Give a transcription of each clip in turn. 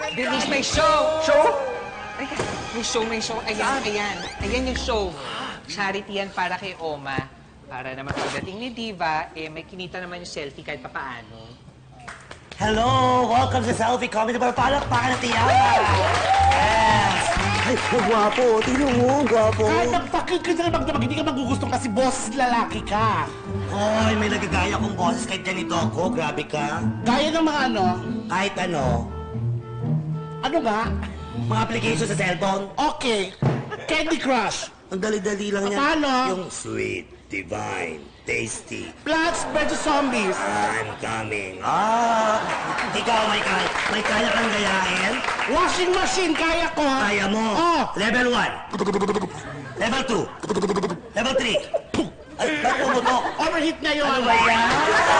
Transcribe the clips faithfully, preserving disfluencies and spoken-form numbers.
Bilis, may show! Show? Ay, may show, may show. Ayan, ayan. Ayan yung show. Charity yan para kay Oma. Para naman pagdating ni Diva, eh, may kinita naman yung selfie kahit papaano. Hello! Welcome to Selfie Comedy Bar. Palakpakan na tiyaga! Yes! Ay, gwapo. Tingnan mo, gwapo. Kahit nagpakit ka sa magdamag, hindi ka magugustong kasi boss lalaki ka. Hoy, may nagagaya kong boses kahit ganito ako. Grabe ka. Gaya ng mga ano, Kahit ano, ano nga? mga application sa cellphone. Okay, Candy Crush, Ang dali-dali lang yan. Paano? Yung sweet, divine, tasty. Plants versus Zombies. I'm coming. Ah! Ikaw, may kaya, may kaya kang gayahin? Washing machine, kaya ko. Kaya mo. Oh. Level one. Level two. Level three. Ay, ba't pumutok? Overheat na yun. Ano ba yan?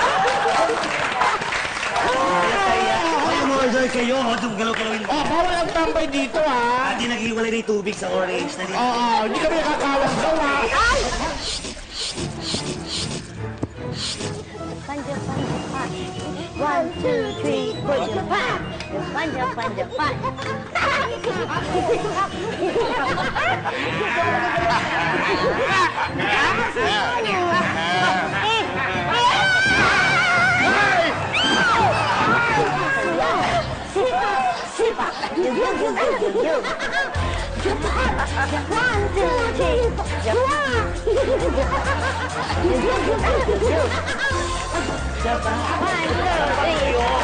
Ay, mo-enjoy kayo. Itong galaw-galawin. Oh, bawal ang tambay dito, ha? Hindi naghiwalay na yung tubig sa orange. Dali. Oo, oh, hindi kami nakakawas daw, ha? Ay! Panja, panja, pan. One, two, three, put your pan. Panja, panja, pan. One, two, three, Japan. One, two, three.